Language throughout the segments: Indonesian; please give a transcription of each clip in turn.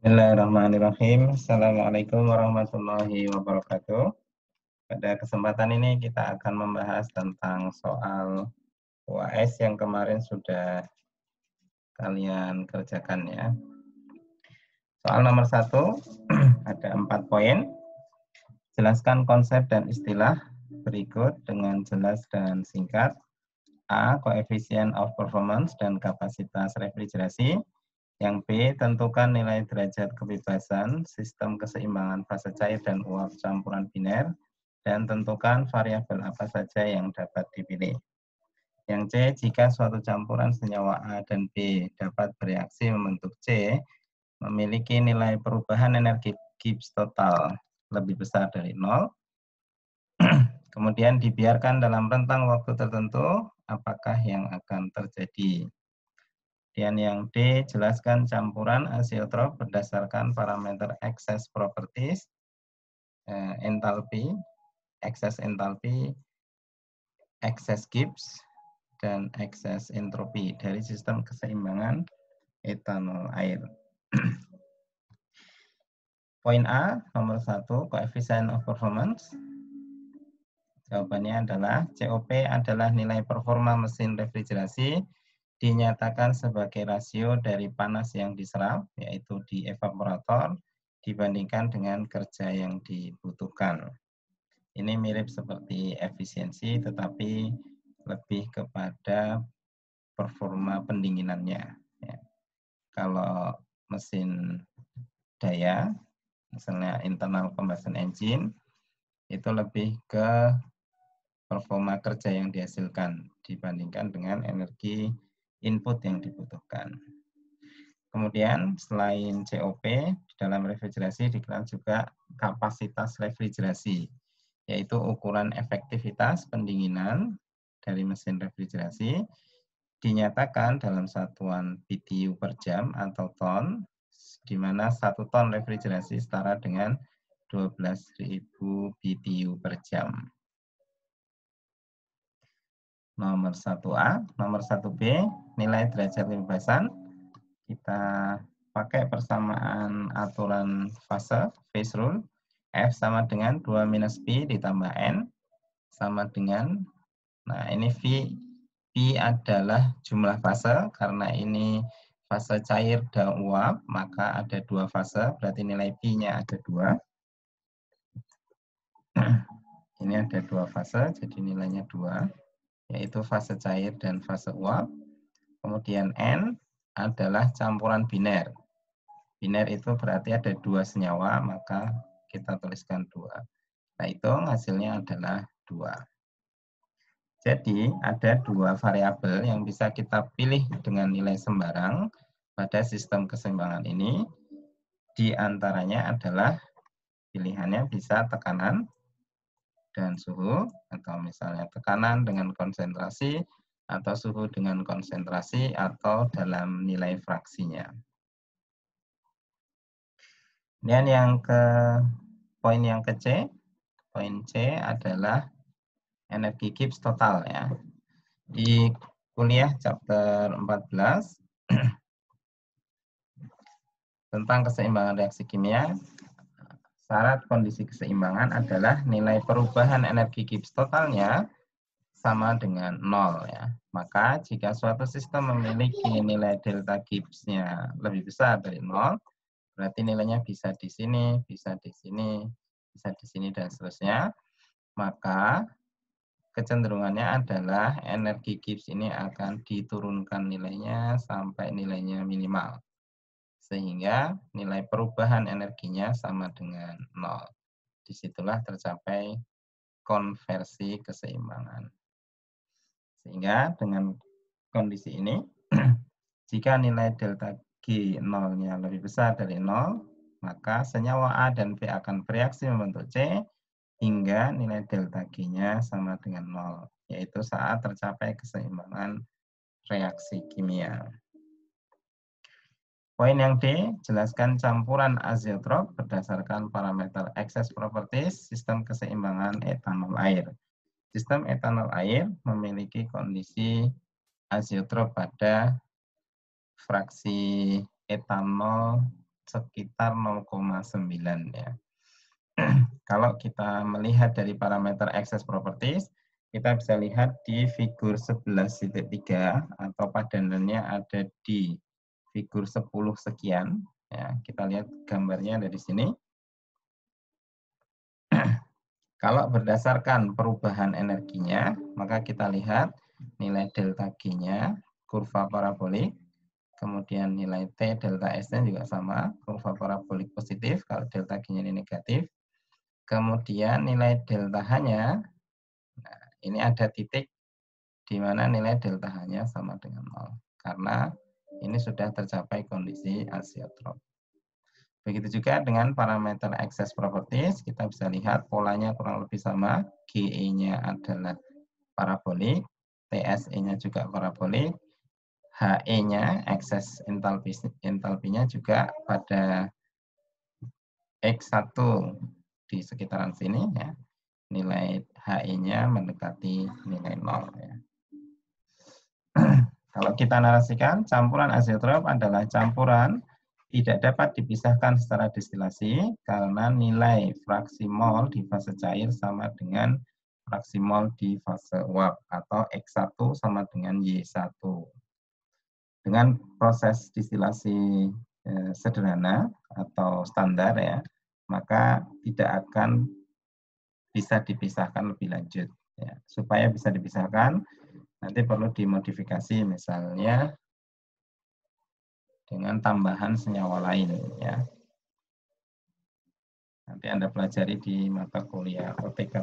Bismillahirrahmanirrahim. Assalamualaikum warahmatullahi wabarakatuh. Pada kesempatan ini kita akan membahas tentang soal UAS yang kemarin sudah kalian kerjakan ya. Soal nomor 1 ada 4 poin. Jelaskan konsep dan istilah berikut dengan jelas dan singkat. A. Coefficient of performance dan kapasitas refrigerasi. Yang B, tentukan nilai derajat kebebasan sistem keseimbangan fase cair dan uap campuran biner, dan tentukan variabel apa saja yang dapat dipilih. Yang C, jika suatu campuran senyawa A dan B dapat bereaksi membentuk C, memiliki nilai perubahan energi Gibbs total lebih besar dari 0, kemudian dibiarkan dalam rentang waktu tertentu, apakah yang akan terjadi? Dan yang D, jelaskan campuran azeotrop berdasarkan parameter excess properties, entalpi, excess entalpi, excess Gibbs, dan excess entropi dari sistem keseimbangan etanol air. Poin A, nomor 1, coefficient of performance. Jawabannya adalah COP adalah nilai performa mesin refrigerasi dinyatakan sebagai rasio dari panas yang diserap, yaitu di evaporator, dibandingkan dengan kerja yang dibutuhkan. Ini mirip seperti efisiensi, tetapi lebih kepada performa pendinginannya. Ya. Kalau mesin daya, misalnya internal combustion engine, itu lebih ke performa kerja yang dihasilkan dibandingkan dengan energi input yang dibutuhkan. Kemudian selain COP, di dalam refrigerasi dikenal juga kapasitas refrigerasi, yaitu ukuran efektivitas pendinginan dari mesin refrigerasi, dinyatakan dalam satuan BTU per jam atau ton, di mana 1 ton refrigerasi setara dengan 12.000 BTU per jam. Nomor 1A, nomor 1B, nilai derajat kebebasan. Kita pakai persamaan aturan fase, phase rule. F sama dengan 2 minus P ditambah N, sama dengan, nah ini P adalah jumlah fase, karena ini fase cair dan uap, maka ada 2 fase, berarti nilai P-nya ada 2. Ini ada 2 fase, jadi nilainya 2. Yaitu fase cair dan fase uap. Kemudian N adalah campuran biner. Biner itu berarti ada 2 senyawa, maka kita tuliskan 2. Nah, hitung hasilnya adalah 2. Jadi, ada 2 variabel yang bisa kita pilih dengan nilai sembarang pada sistem keseimbangan ini. Di antaranya adalah pilihannya bisa tekanan dan suhu, atau misalnya tekanan dengan konsentrasi, atau suhu dengan konsentrasi, atau dalam nilai fraksinya. Dan yang ke poin yang ke C, poin C adalah energi Gibbs total ya. Di kuliah chapter 14 tentang keseimbangan reaksi kimia, syarat kondisi keseimbangan adalah nilai perubahan energi Gibbs totalnya sama dengan 0 ya. Maka jika suatu sistem memiliki nilai delta Gibbs-nya lebih besar dari 0, berarti nilainya bisa di sini, bisa di sini, bisa di sini, dan seterusnya. Maka kecenderungannya adalah energi Gibbs ini akan diturunkan nilainya sampai nilainya minimal. Sehingga nilai perubahan energinya sama dengan 0. Disitulah tercapai konversi keseimbangan. Sehingga dengan kondisi ini, jika nilai delta G 0-nya lebih besar dari 0, maka senyawa A dan B akan bereaksi membentuk C hingga nilai delta G-nya sama dengan 0, yaitu saat tercapai keseimbangan reaksi kimia. Poin yang D, jelaskan campuran azeotrop berdasarkan parameter excess properties sistem keseimbangan etanol air. Sistem etanol air memiliki kondisi azeotrop pada fraksi etanol sekitar 0,9 ya. Kalau kita melihat dari parameter access properties, kita bisa lihat di figur 11.3 atau padanannya ada di figur 10 sekian. Ya, kita lihat gambarnya dari sini. Kalau berdasarkan perubahan energinya, maka kita lihat nilai delta G-nya, kurva parabolik, kemudian nilai T delta S-nya juga sama, kurva parabolik positif, kalau delta G-nya ini negatif. Kemudian nilai delta H-nya, nah, ini ada titik di mana nilai delta H-nya sama dengan 0. Karena ini sudah tercapai kondisi azeotrop. Begitu juga dengan parameter access properties, kita bisa lihat polanya kurang lebih sama. GE-nya adalah parabolik, TSE-nya juga parabolik, HE-nya, excess entalpinya juga pada X1 di sekitaran sini ya. Nilai HE-nya mendekati nilai 0 ya. Kalau kita narasikan, campuran azeotrop adalah campuran tidak dapat dipisahkan secara destilasi karena nilai fraksi mol di fase cair sama dengan fraksi mol di fase uap atau X1 sama dengan Y1. Dengan proses distilasi sederhana atau standar ya, maka tidak akan bisa dipisahkan lebih lanjut. Ya. Supaya bisa dipisahkan, nanti perlu dimodifikasi misalnya dengan tambahan senyawa lain ya. Nanti Anda pelajari di mata kuliah OTK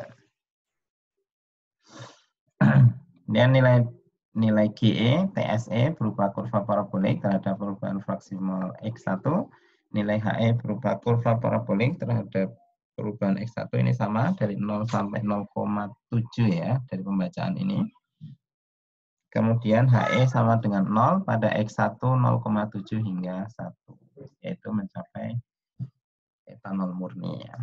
3. Dan nilai GE, TSE berupa kurva parabolik terhadap perubahan fraksi mol X1, nilai HE berupa kurva parabolik terhadap perubahan X1 ini sama dari 0 sampai 0,7 ya dari pembacaan ini. Kemudian HE sama dengan 0 pada X1 0,7 hingga 1, yaitu mencapai etanol murni ya.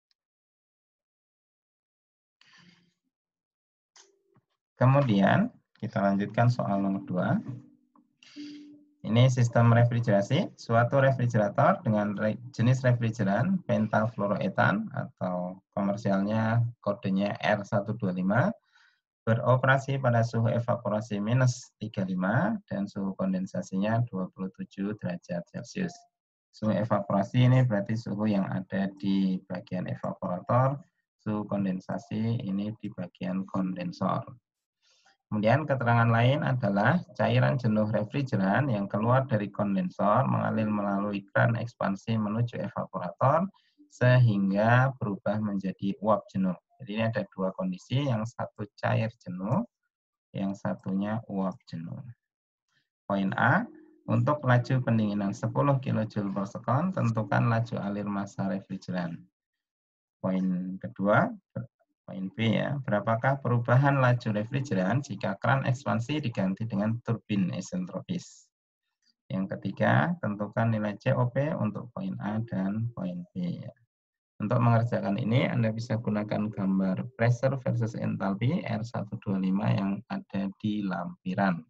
Kemudian kita lanjutkan soal nomor 2. Ini sistem refrigerasi, suatu refrigerator dengan jenis refrigeran pentafluoroetan atau komersialnya kodenya R125 beroperasi pada suhu evaporasi minus 35 dan suhu kondensasinya 27 derajat Celcius. Suhu evaporasi ini berarti suhu yang ada di bagian evaporator, suhu kondensasi ini di bagian kondensor. Kemudian keterangan lain adalah cairan jenuh refrigeran yang keluar dari kondensor mengalir melalui kran ekspansi menuju evaporator sehingga berubah menjadi uap jenuh. Jadi ini ada dua kondisi, yang satu cair jenuh, yang satunya uap jenuh. Poin A, untuk laju pendinginan 10 kJ per sekon, tentukan laju alir massa refrigeran. Poin kedua, poin B ya, berapakah perubahan laju refrigeran jika kran ekspansi diganti dengan turbin isentropis? Yang ketiga, tentukan nilai COP untuk poin A dan poin B ya. Untuk mengerjakan ini, Anda bisa gunakan gambar pressure versus enthalpy R125 yang ada di lampiran.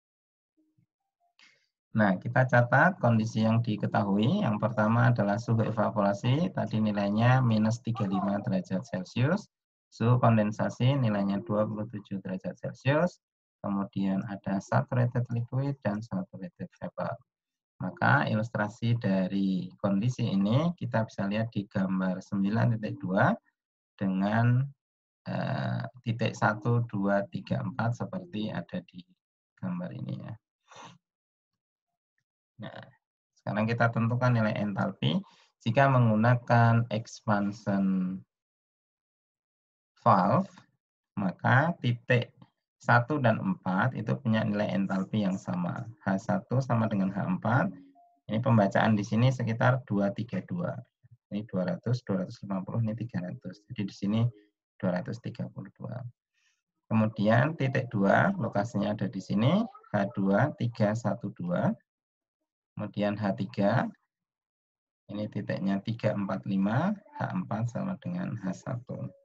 Nah, kita catat kondisi yang diketahui. Yang pertama adalah suhu evaporasi, tadi nilainya minus 35 derajat Celcius. Suhu kondensasi nilainya 27 derajat Celcius. Kemudian ada saturated liquid dan saturated vapor. Maka ilustrasi dari kondisi ini kita bisa lihat di gambar 9.2 dengan titik 1, 2, 3, 4 seperti ada di gambar ini ya. Nah, sekarang kita tentukan nilai entalpi jika menggunakan expansion valve, maka titik 1 dan 4 itu punya nilai entalpi yang sama. H1 sama dengan H4. Ini pembacaan di sini sekitar 232. Ini 200, 250, ini 300. Jadi di sini 232. Kemudian titik 2, lokasinya ada di sini, H2, 312. Kemudian H3, ini titiknya 345, H4 sama dengan H1.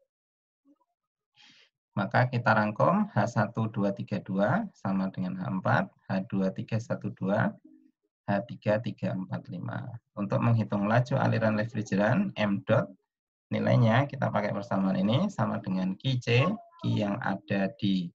Maka kita rangkum H1 232 sama dengan H4, H2 312, H3345. Untuk menghitung laju aliran refrigeran, M dot nilainya kita pakai persamaan ini sama dengan Qc, Q yang ada di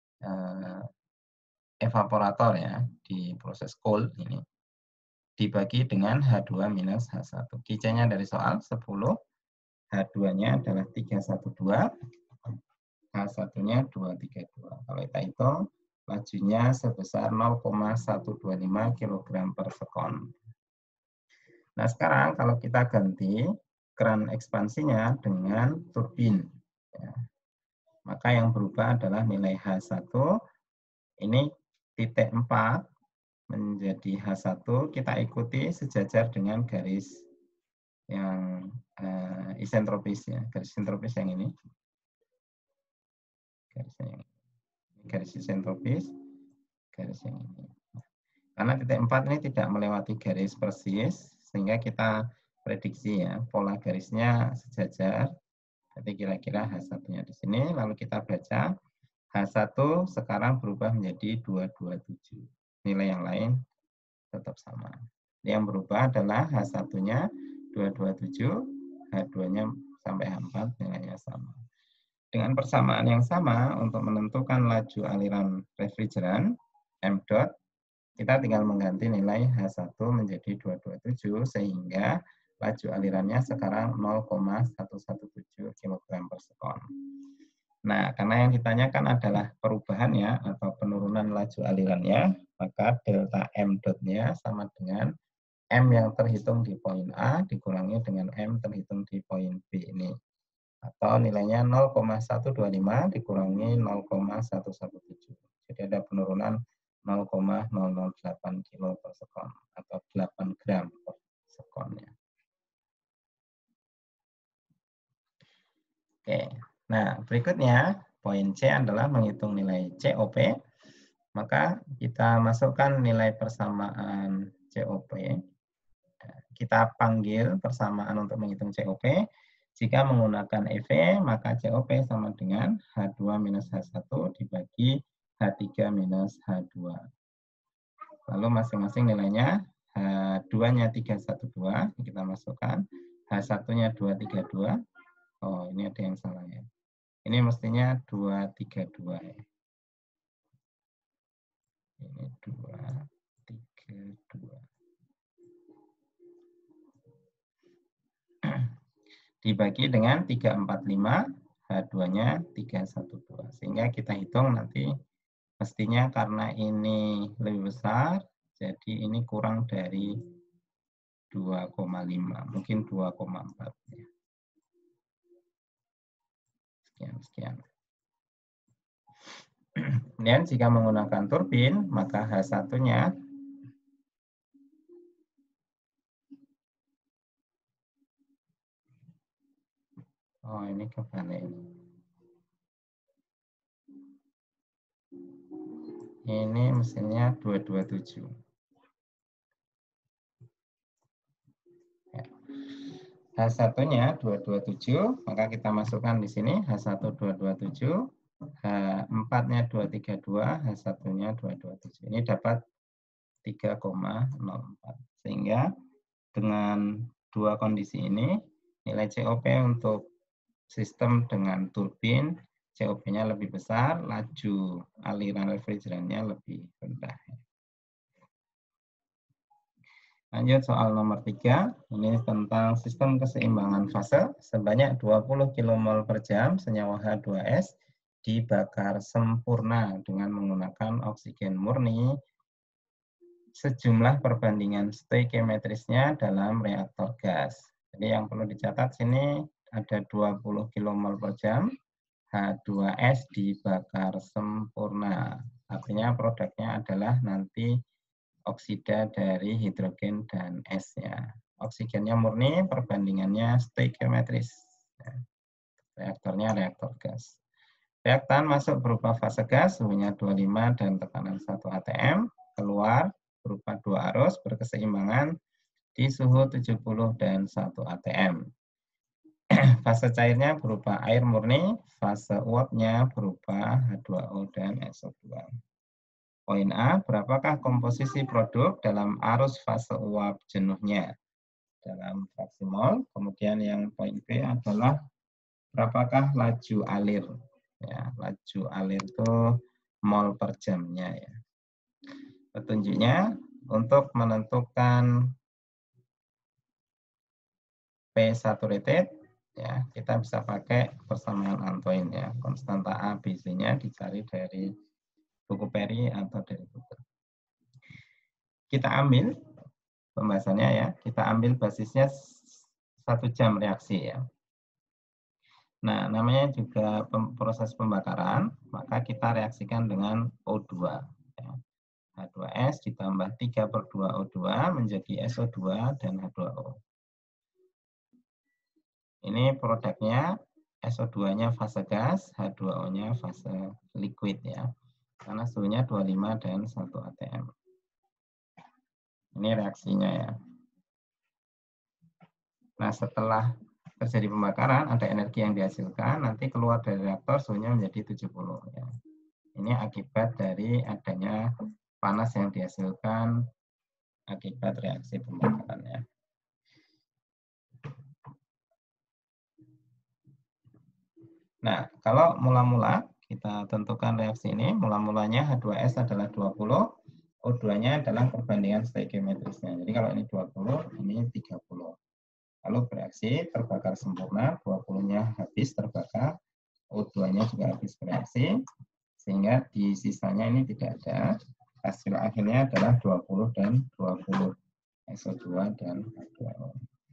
evaporator ya, di proses cold ini, dibagi dengan H2 minus H1. Qc-nya dari soal 10, H2-nya adalah 312, H1-nya 232. Kalau kita hitung, lajunya sebesar 0,125 kg per sekon. Nah, sekarang kalau kita ganti keran ekspansinya dengan turbin, ya, maka yang berubah adalah nilai H1, ini titik 4 menjadi H1, kita ikuti sejajar dengan garis yang isentropis ya, garis isentropis yang ini. Garis isentropis, garis yang ini. Karena titik 4 ini tidak melewati garis persis, sehingga kita prediksi ya, pola garisnya sejajar. Jadi kira-kira H1-nya di sini, lalu kita baca H1 sekarang berubah menjadi 227. Nilai yang lain tetap sama. Yang berubah adalah H1-nya 227, H2-nya sampai H4 nilainya sama. Dengan persamaan yang sama, untuk menentukan laju aliran refrigeran, M dot, kita tinggal mengganti nilai H1 menjadi 227, sehingga laju alirannya sekarang 0,117 kg per sekon. Nah, karena yang ditanyakan adalah perubahan ya, atau penurunan laju alirannya, maka delta M dot-nya sama dengan M yang terhitung di poin A dikurangi dengan M terhitung di poin B ini. Atau nilainya 0,125 dikurangi 0,117. Jadi ada penurunan 0,008 kilo per sekon atau 8 gram per sekon ya. Oke, nah berikutnya poin C adalah menghitung nilai COP. Maka kita masukkan nilai persamaan COP. Kita panggil persamaan untuk menghitung COP. Jika menggunakan EV, maka COP sama dengan H2 minus H1 dibagi H3 minus H2. Lalu masing-masing nilainya, H2-nya 312, kita masukkan. H1-nya 232. Oh, ini ada yang salah ya. Ini mestinya 232 ya. Ini 232. Dibagi dengan 345, H2-nya 312. Sehingga kita hitung nanti mestinya karena ini lebih besar, jadi ini kurang dari 2,5, mungkin 2,4. Sekian. Kemudian jika menggunakan turbin, maka H1-nya oh ini kebalik. Ini mesinnya 227. H1-nya 227, maka kita masukkan di sini H1 227, H4-nya 232, H1-nya 227. Ini dapat 3,04. Sehingga dengan dua kondisi ini, nilai COP untuk sistem dengan turbin, COP-nya lebih besar, laju aliran refrigerannya lebih rendah. Lanjut soal nomor 3, ini tentang sistem keseimbangan fase. Sebanyak 20 kmol per jam senyawa H2S dibakar sempurna dengan menggunakan oksigen murni. Sejumlah perbandingan stoikiometrisnya dalam reaktor gas. Jadi yang perlu dicatat sini ada 20 kmol per jam, H2S dibakar sempurna. Artinya produknya adalah nanti oksida dari hidrogen dan S-nya. Oksigennya murni, perbandingannya stoikiometris. Reaktornya reaktor gas. Reaktan masuk berupa fase gas, suhunya 25 dan tekanan 1 atm. Keluar berupa 2 arus berkeseimbangan di suhu 70 dan 1 atm. Fase cairnya berupa air murni, fase uapnya berupa H2O dan SO2. Poin A, berapakah komposisi produk dalam arus fase uap jenuhnya dalam fraksi mol. Kemudian yang poin B adalah berapakah laju alir. Ya, laju alir itu mol per jamnya ya. Petunjuknya untuk menentukan P saturated ya, kita bisa pakai persamaan Antoine ya. Konstanta A, B, C-nya dicari dari buku Perry atau dari Google. Kita ambil pembahasannya ya, kita ambil basisnya 1 jam reaksi ya. Nah, namanya juga proses pembakaran, maka kita reaksikan dengan O2. Ya. H2S ditambah 3/2 O2 menjadi SO2 dan H2O. Ini produknya SO2-nya fase gas, H2O-nya fase liquid ya. Karena suhunya 25 dan 1 atm. Ini reaksinya ya. Nah, setelah terjadi pembakaran, ada energi yang dihasilkan, nanti keluar dari reaktor suhunya menjadi 70 ya. Ini akibat dari adanya panas yang dihasilkan akibat reaksi pembakaran ya. Nah, kalau mula-mula kita tentukan reaksi ini, mula-mulanya H2S adalah 20, O2-nya adalah perbandingan stoikiometrisnya. Jadi kalau ini 20, ini 30. Lalu bereaksi, terbakar sempurna, 20-nya habis terbakar, O2-nya juga habis bereaksi, sehingga di sisanya ini tidak ada. Hasil akhirnya adalah 20 dan 20, SO2 dan H2O.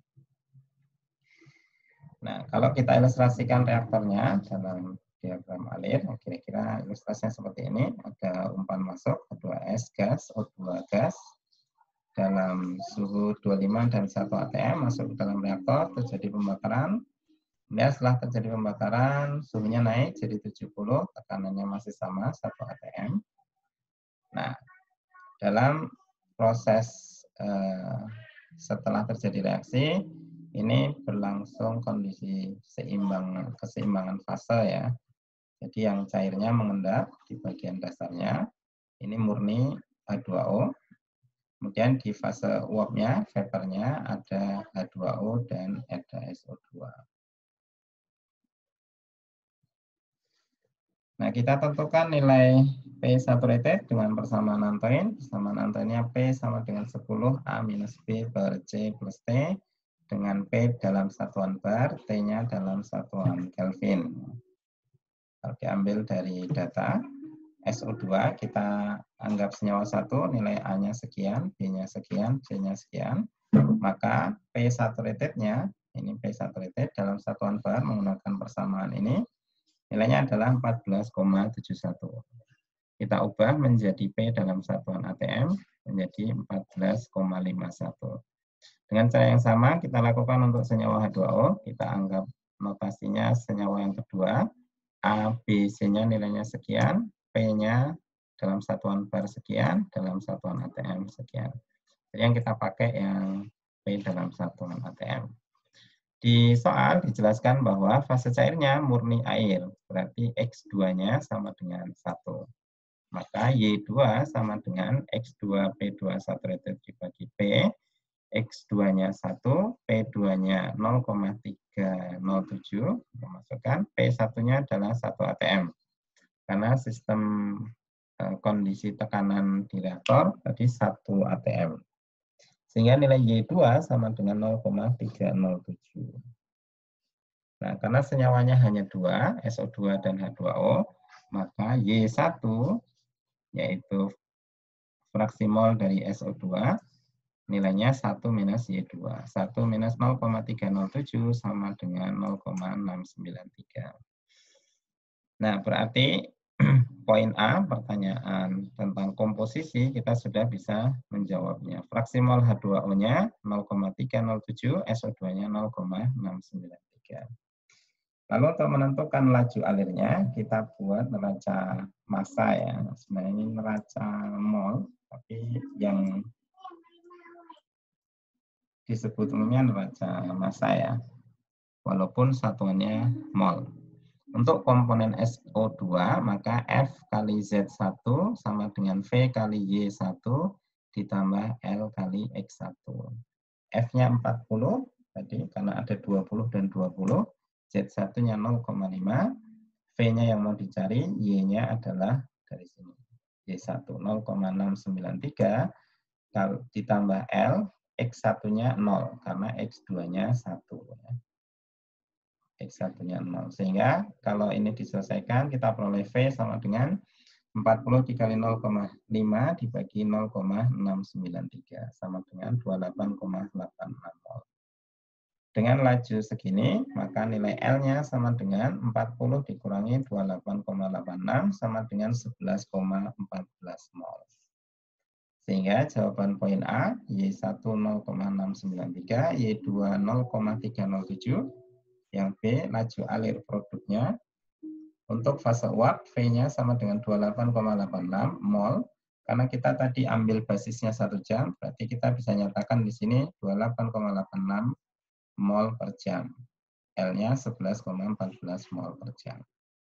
Nah, kalau kita ilustrasikan reaktornya dalam diagram alir, kira-kira ilustrasinya seperti ini. Ada umpan masuk, H2S gas, O2 gas, dalam suhu 25 dan 1 atm masuk ke dalam reaktor, terjadi pembakaran. Kemudian setelah terjadi pembakaran, suhunya naik jadi 70, tekanannya masih sama, 1 atm. Nah, dalam proses setelah terjadi reaksi, ini berlangsung kondisi keseimbangan fase ya. Jadi yang cairnya mengendap di bagian dasarnya, ini murni H2O. Kemudian di fase uapnya, vapornya ada H2O dan ada SO2. Nah, kita tentukan nilai P saturated dengan persamaan Antoine. Persamaan Antoine-nya P sama dengan 10 A minus B per C plus T dengan P dalam satuan bar, T-nya dalam satuan Kelvin. Kalau diambil dari data SO2, kita anggap senyawa 1, nilai A-nya sekian, B-nya sekian, C-nya sekian. Maka P saturated-nya, ini P saturated dalam satuan bar menggunakan persamaan ini, nilainya adalah 14,71. Kita ubah menjadi P dalam satuan ATM menjadi 14,51. Dengan cara yang sama kita lakukan untuk senyawa H2O. Kita anggap notasinya senyawa yang kedua. A, B, C-nya nilainya sekian. P-nya dalam satuan bar sekian. Dalam satuan ATM sekian. Jadi yang kita pakai yang P dalam satuan ATM. Di soal dijelaskan bahwa fase cairnya murni air, berarti X2-nya sama dengan 1. Maka Y2 sama dengan X2P2 saturated dibagi P, X2-nya 1, P2-nya 0,307, memasukkan P1-nya adalah 1 atm. Karena sistem kondisi tekanan di reaktor tadi 1 atm. Sehingga nilai Y2 sama dengan 0,307. Nah, karena senyawanya hanya 2, SO2 dan H2O, maka Y1, yaitu fraksi mol dari SO2, nilainya 1 minus Y2. 1 minus 0,307 sama dengan 0,693. Nah, berarti poin A, pertanyaan tentang komposisi, kita sudah bisa menjawabnya. Fraksi mol H2O-nya 0,307, SO2-nya 0,693. Lalu untuk menentukan laju alirnya, kita buat neraca massa ya. Sebenarnya ini neraca mol, tapi yang disebut umumnya neraca massa ya. Walaupun satuannya mol. Untuk komponen SO2, maka F kali Z1 sama dengan V kali Y1 ditambah L kali X1. F-nya 40, tadi karena ada 20 dan 20, Z1-nya 0,5, V-nya yang mau dicari, Y-nya adalah dari sini. Y1 0,693 ditambah L, X1-nya 0, karena X2-nya 1. X1-nya 0. Sehingga kalau ini diselesaikan, kita peroleh V sama dengan 40 dikali 0,5 dibagi 0,693 sama dengan 28,86 mol. Dengan laju segini, maka nilai L-nya sama dengan 40 dikurangi 28,86 sama dengan 11,14 mol. Sehingga jawaban poin A, Y1 0,693, Y2 0,307, yang B laju alir produknya. Untuk fase uap, V-nya sama dengan 28,86 mol. Karena kita tadi ambil basisnya 1 jam, berarti kita bisa nyatakan di sini 28,86 mol per jam. L-nya 11,14 mol per jam.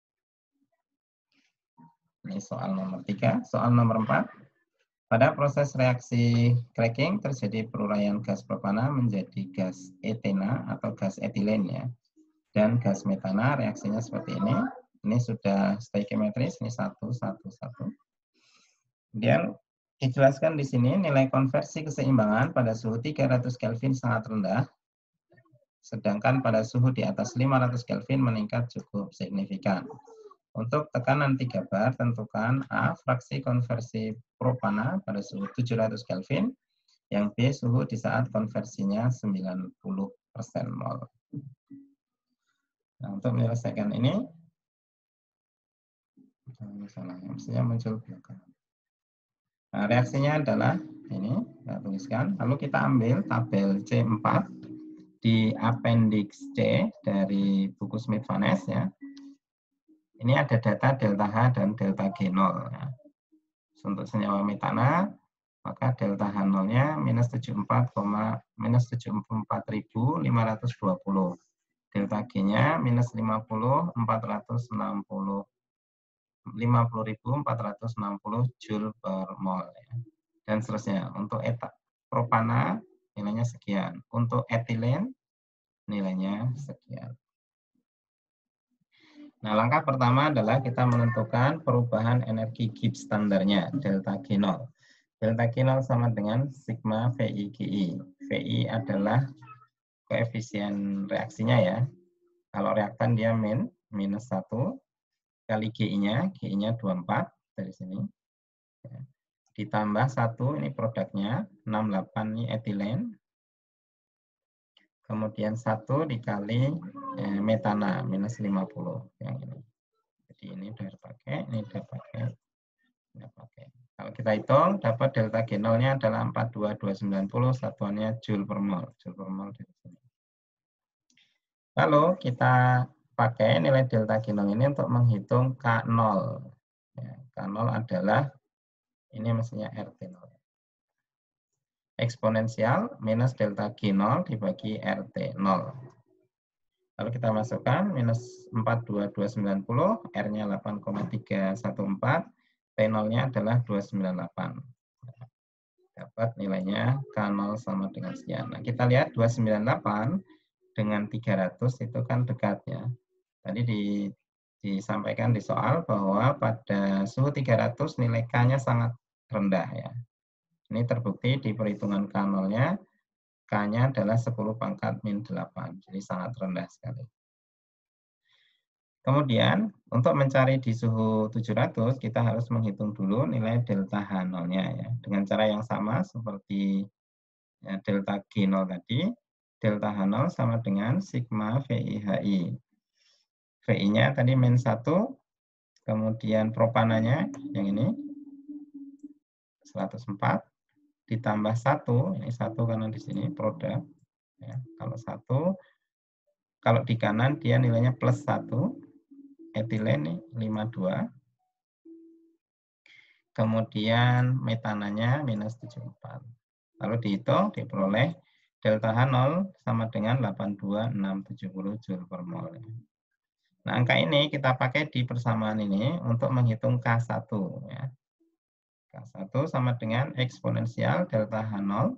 Ini soal nomor 3. Soal nomor 4. Pada proses reaksi cracking terjadi peruraian gas propana menjadi gas etena atau gas etilen ya. Dan gas metana reaksinya seperti ini. Ini sudah stoichiometris, ini 1, 1, 1. Kemudian dijelaskan di sini nilai konversi keseimbangan pada suhu 300 Kelvin sangat rendah, sedangkan pada suhu di atas 500 Kelvin meningkat cukup signifikan. Untuk tekanan 3 bar, tentukan A, fraksi konversi propana pada suhu 700 Kelvin, yang B, suhu di saat konversinya 90% mol. Nah, untuk menyelesaikan ini, salah, mestinya muncul belakang. Nah, reaksinya adalah ini, kita tuliskan. Lalu kita ambil tabel C4 di appendix C dari buku Smith-Vaness ya. Ini ada data delta H dan delta G0 ya. Untuk senyawa metana, maka delta H0-nya minus 74.520. Delta G-nya minus 50.460 Joule per mol ya. Dan seterusnya. Untuk propana nilainya sekian. Untuk etilen nilainya sekian. Nah, langkah pertama adalah kita menentukan perubahan energi Gibbs standarnya, delta G0. Delta G0 sama dengan sigma VI GI. VI adalah koefisien reaksinya ya. Kalau reaktan dia minus 1 kali GI-nya 24 dari sini. Ditambah 1, ini produknya, 68 ini etilen. Kemudian 1 dikali metana, minus 50. Yang ini. Jadi ini udah pakai, ini udah pakai. Kalau kita hitung, dapat delta G0-nya adalah 42290, satuannya Joule per mol. Joule per mol dari sini. Lalu kita pakai nilai delta G0 ini untuk menghitung K0. Ya, K0 adalah, ini mestinya RT0. Eksponensial minus delta G0 dibagi RT0. Lalu kita masukkan minus 42290, R-nya 8,314, T0-nya adalah 298. Dapat nilainya K0 sama dengan sekian. Nah, kita lihat 298 dengan 300 itu kan dekat ya. Tadi disampaikan di soal bahwa pada suhu 300 nilai K-nya sangat rendah ya. Ini terbukti di perhitungan K0-nya, K-nya adalah 10 pangkat min 8, jadi sangat rendah sekali. Kemudian, untuk mencari di suhu 700, kita harus menghitung dulu nilai delta H0-nya ya. Dengan cara yang sama seperti ya, delta G0 tadi, delta H0 sama dengan sigma VI-HI. VI-nya tadi min 1, kemudian propananya yang ini, 104, ditambah 1, ini 1 karena di sini produk. Ya, kalau 1, kalau di kanan dia nilainya plus 1, etilen 52, kemudian metananya minus 74. Lalu dihitung, diperoleh delta H0 sama dengan 82670 Joule per mol. Nah, angka ini kita pakai di persamaan ini untuk menghitung K1. Ya. K1 sama dengan eksponensial delta H0,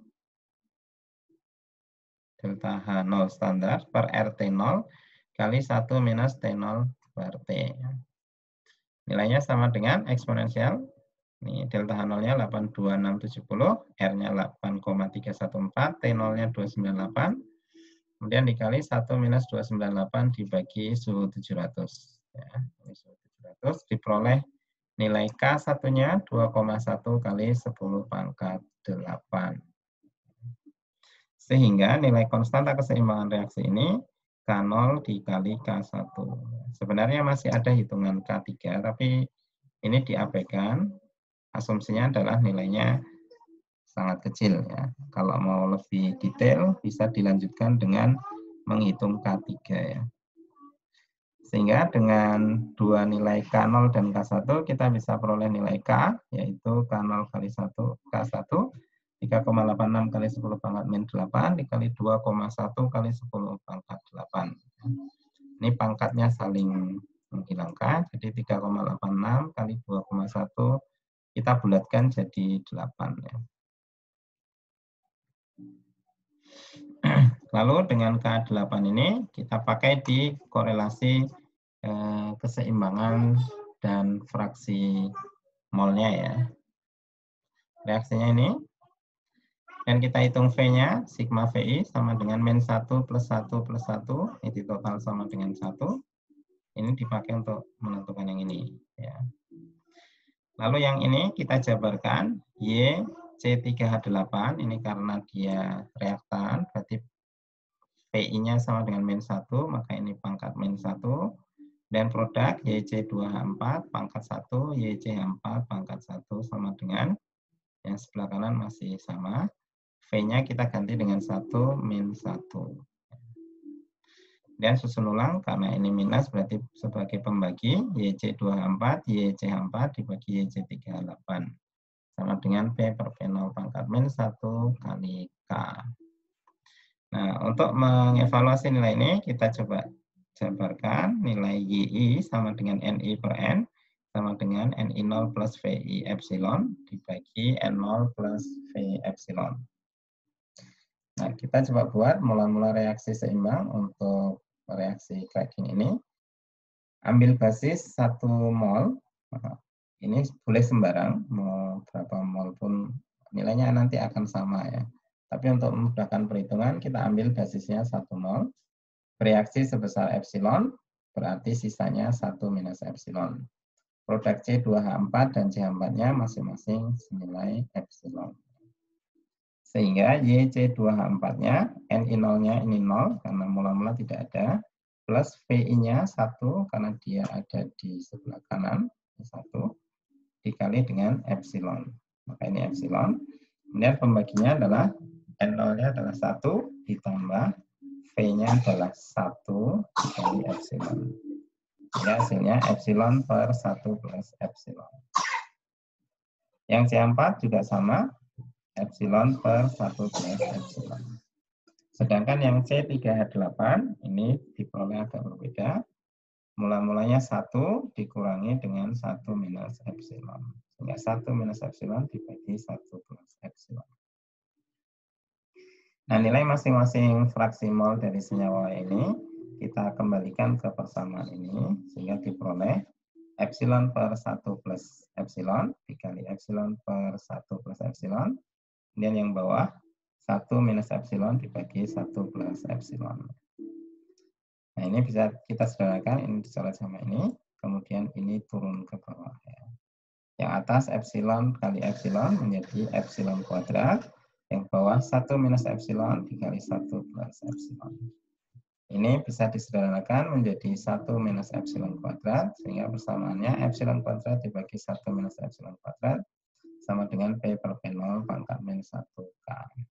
delta H0 standar per RT0 kali 1 minus T0 per T. Nilainya sama dengan eksponensial. Ini delta H0-nya 82670, R-nya 8,314, T0-nya 298. Kemudian dikali 1 minus 298 dibagi suhu 700. Ya, ini suhu 700 diperoleh nilai K1-nya 2,1 kali 10 pangkat 8. Sehingga nilai konstanta keseimbangan reaksi ini K0 dikali K1. Sebenarnya masih ada hitungan K3, tapi ini diabaikan. Asumsinya adalah nilainya sangat kecil. Ya. Kalau mau lebih detail, bisa dilanjutkan dengan menghitung K3. Ya. Sehingga dengan dua nilai K0 dan K1, kita bisa peroleh nilai K, yaitu K0 kali 1, K1, 3,86 kali 10 pangkat min 8 dikali 2,1 kali 10 pangkat 8. Ini pangkatnya saling menghilangkan, jadi 3,86 kali 2,1 kita bulatkan jadi 8. Ya. Lalu dengan K8 ini kita pakai di korelasi keseimbangan dan fraksi molnya ya. Reaksinya ini, dan kita hitung V-nya, sigma VI sama dengan min 1 plus 1 plus 1, ini total sama dengan 1. Ini dipakai untuk menentukan yang ini. Ya. Lalu yang ini kita jabarkan, Y C3H8, ini karena dia reaktan, berarti PI-nya sama dengan min 1, maka ini pangkat min 1. Dan produk YC2H4 pangkat 1, YCH4 pangkat 1 sama dengan yang sebelah kanan masih sama. V-nya kita ganti dengan 1 min 1. Dan susun ulang, karena ini minus berarti sebagai pembagi, YC2H4, YCH4 dibagi YC3H8. Sama dengan P per P0 pangkat min 1 kali K. Nah, untuk mengevaluasi nilai ini, kita coba jabarkan nilai YI sama dengan NI per N sama dengan NI0 plus VI epsilon dibagi N0 plus V epsilon. Nah, kita coba buat mula-mula reaksi seimbang untuk reaksi cracking ini. Ambil basis 1 mol, ini boleh sembarang, mau berapa mol pun nilainya nanti akan sama ya. Tapi untuk memudahkan perhitungan, kita ambil basisnya 1 mol. Bereaksi sebesar epsilon, berarti sisanya 1 minus epsilon. Produk C2H4 dan CH4-nya masing-masing senilai epsilon. Sehingga YC2H4-nya, NI0-nya ini 0, karena mula-mula tidak ada, plus VI-nya 1, karena dia ada di sebelah kanan, 1, dikali dengan epsilon. Maka ini epsilon. Kemudian pembaginya adalah N0-nya adalah 1, ditambah V-nya adalah 1 kali epsilon. Ya, hasilnya epsilon per 1 plus epsilon. Yang C4 juga sama, epsilon per 1 plus epsilon. Sedangkan yang C3H8 ini diperoleh agak berbeda. Mula-mulanya 1 dikurangi dengan 1 minus epsilon. Sehingga 1 minus epsilon dibagi 1 plus epsilon. Nah, nilai masing-masing fraksi mol dari senyawa ini kita kembalikan ke persamaan ini sehingga diperoleh epsilon per 1 plus epsilon dikali epsilon per 1 plus epsilon. Kemudian yang bawah 1 minus epsilon dibagi 1 plus epsilon. Nah, ini bisa kita sederhanakan, ini dicoret sama ini, kemudian ini turun ke bawah. Ya. Yang atas epsilon kali epsilon menjadi epsilon kuadrat. Yang bawah 1 minus epsilon dikali 1 plus epsilon. Ini bisa disederhanakan menjadi 1 minus epsilon kuadrat, sehingga persamaannya epsilon kuadrat dibagi 1 minus epsilon kuadrat, sama dengan P per P0 pangkat min 1K.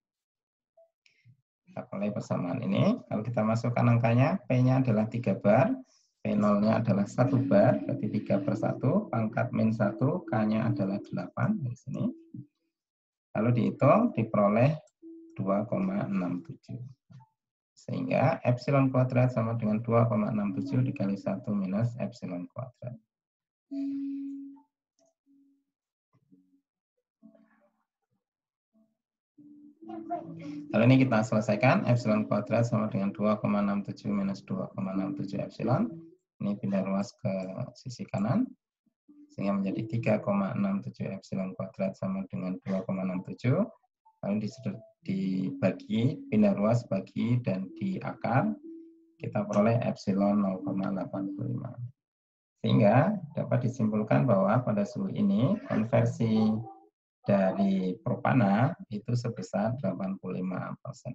Kita mulai persamaan ini, kalau kita masukkan angkanya, P-nya adalah 3 bar, P0-nya adalah 1 bar, berarti 3 per 1, pangkat min 1, K-nya adalah 8, di sini. Lalu dihitung, diperoleh 2,67. Sehingga epsilon kuadrat sama dengan 2,67 dikali 1 minus epsilon kuadrat. Kalau ini kita selesaikan, epsilon kuadrat sama dengan 2,67 minus 2,67 epsilon. Ini pindah ruas ke sisi kanan, sehingga menjadi 3,67 epsilon kuadrat sama dengan 2,67. Lalu dibagi, pindah ruas bagi, dan di akar, kita peroleh epsilon 0,85. Sehingga dapat disimpulkan bahwa pada suhu ini, konversi dari propana itu sebesar 85%.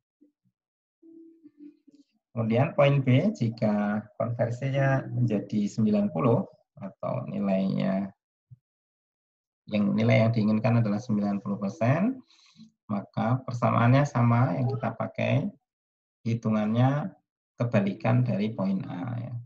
Kemudian poin B, jika konversinya menjadi 90 atau nilai yang diinginkan adalah 90%, maka persamaannya sama yang kita pakai, hitungannya kebalikan dari poin A. Ya.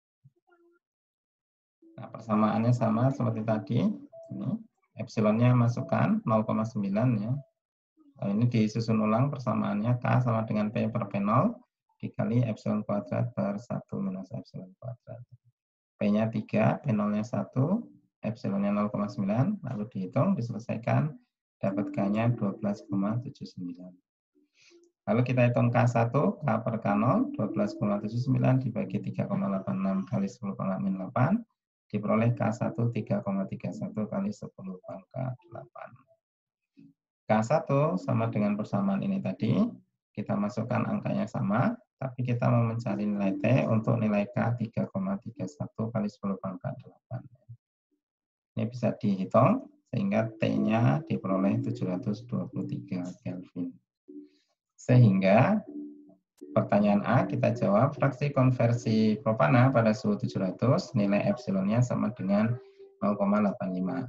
Nah, persamaannya sama seperti tadi. Ini, epsilonnya masukkan 0,9 ya. Nah, ini disusun ulang persamaannya K sama dengan P per P0 dikali epsilon kuadrat per 1 minus epsilon kuadrat. P-nya 3, P0-nya 1, epsilonnya 0,9, lalu dihitung, diselesaikan, dapat K-nya 12,79. Lalu kita hitung K1, K per K0, 12,79 dibagi 3,86 kali 10 pangkat 8, diperoleh K1 3,31 kali 10 pangkat 8. K1 sama dengan persamaan ini tadi, kita masukkan angkanya sama, tapi kita mau mencari nilai T untuk nilai K 3,31 kali 10 pangkat 8. Ini bisa dihitung, sehingga T-nya diperoleh 723 Kelvin. Sehingga pertanyaan A kita jawab, fraksi konversi propana pada suhu 700, nilai epsilonnya sama dengan 0,85.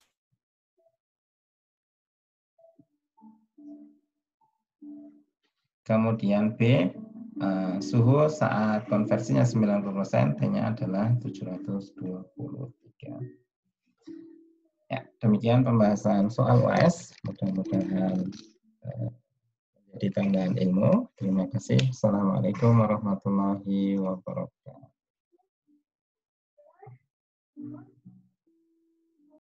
Kemudian B, suhu saat konversinya 90%, T-nya adalah 723. Ya, demikian pembahasan soal UAS. Mudah-mudahan menjadi tambahan ilmu. Terima kasih. Assalamualaikum warahmatullahi wabarakatuh.